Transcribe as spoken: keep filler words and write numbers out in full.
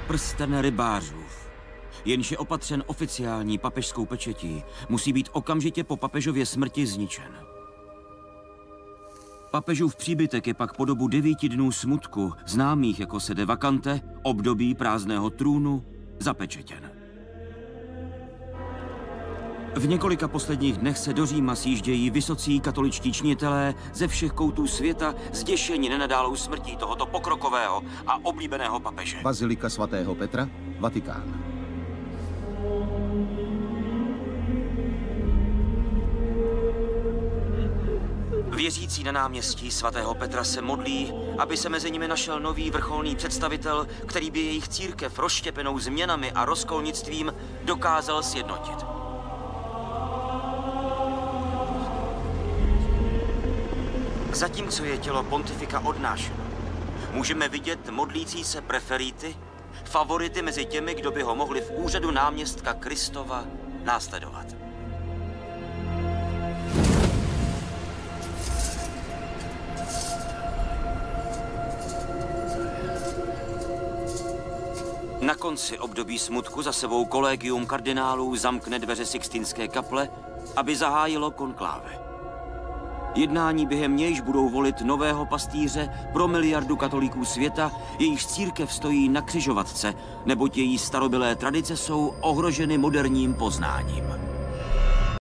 prsten rybářův. Jenž je opatřen oficiální papežskou pečetí, musí být okamžitě po papežově smrti zničen. Papežův příbytek je pak po dobu devíti dnů smutku, známých jako sede vacante, období prázdného trůnu, zapečetěn. V několika posledních dnech se do Říma sjíždějí vysocí katoličtí činitelé ze všech koutů světa, zděšeni nenadálou smrtí tohoto pokrokového a oblíbeného papeže. Bazilika svatého Petra, Vatikán. Věřící na náměstí svatého Petra se modlí, aby se mezi nimi našel nový vrcholný představitel, který by jejich církev rozštěpenou změnami a rozkolnictvím dokázal sjednotit. Zatímco je tělo pontifika odnášeno, můžeme vidět modlící se preferity, favority mezi těmi, kdo by ho mohli v úřadu náměstka Kristova následovat. Na konci období smutku za sebou kolegium kardinálů zamkne dveře Sixtinské kaple, aby zahájilo konkláve. Jednání, během nějž budou volit nového pastýře pro miliardu katolíků světa, jejichž církev stojí na křižovatce, neboť její starobylé tradice jsou ohroženy moderním poznáním.